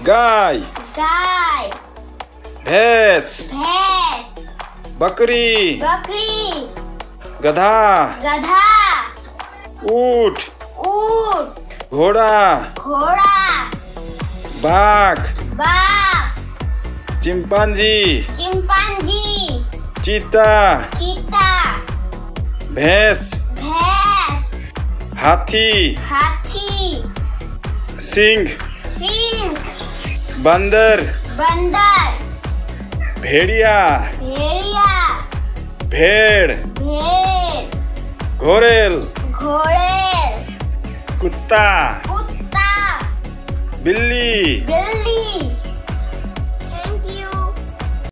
गाय गाय, भैंस, भैंस, बकरी, बकरी, गधा, गधा, ऊंट, ऊंट, घोड़ा, घोड़ा, बाघ, बाघ, चिंपांजी, चिंपांजी, चीता, चीता, भैंस, भैंस, हाथी, हाथी, सिंह, सिंह, बंदर, बंदर, भेड़िया, भेड़िया, भेड़, भेड़, घोड़ेल, घोड़े, कुत्ता, कुत्ता, बिल्ली, बिल्ली,